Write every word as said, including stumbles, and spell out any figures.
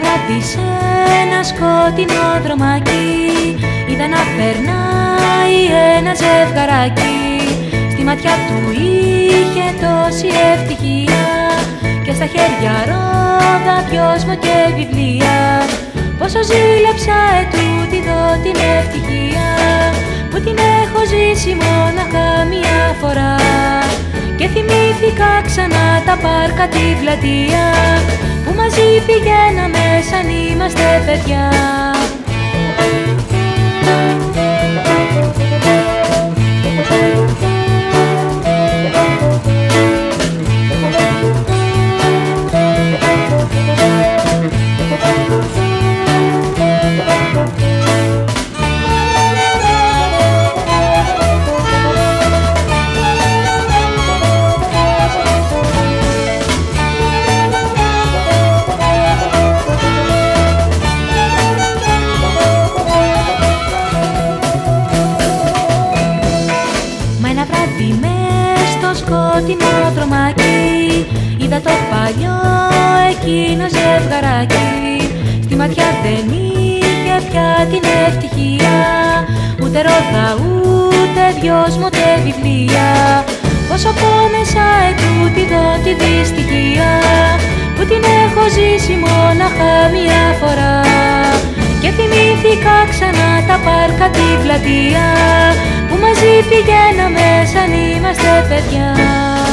βράδυ σε ένα σκοτεινό δρομάκι είδα να περνάει ένα ζευγαράκι. Στη ματιά του είχε τόση ευτυχία και στα χέρια ρόδα, δυόσμο και βιβλία. Πόσο ζήλεψα ετούτη εδώ την ευτυχία που την έχω ζήσει μόναχα μια φορά. Και θυμήθηκα ξανά τα πάρκα, τη πλατεία που μαζί πηγαίναμε σαν είμαστε παιδιά. Σκοτεινό δρομάκι είδα το παλιό εκείνο ζευγαράκι. Στη ματιά δεν είχε πια την ευτυχία, ούτε ρόδα, ούτε δυόσμο, ούτε βιβλία. Πόσο πόνεσα ετούτη εδώ τη δυστυχία που την έχω ζήσει μόναχα μια φορά. Και θυμήθηκα ξανά τα πάρκα, τη πλατεία που μαζί πηγαίναμε σαν είμαστε παιδιά.